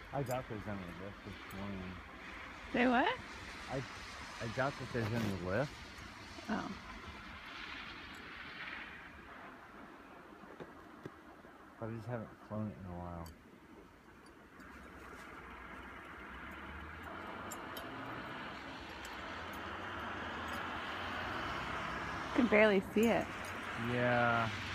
I doubt there's any lift this morning. Say what? I doubt that there's any lift. Oh. But I just haven't flown it in a while. You can barely see it. Yeah.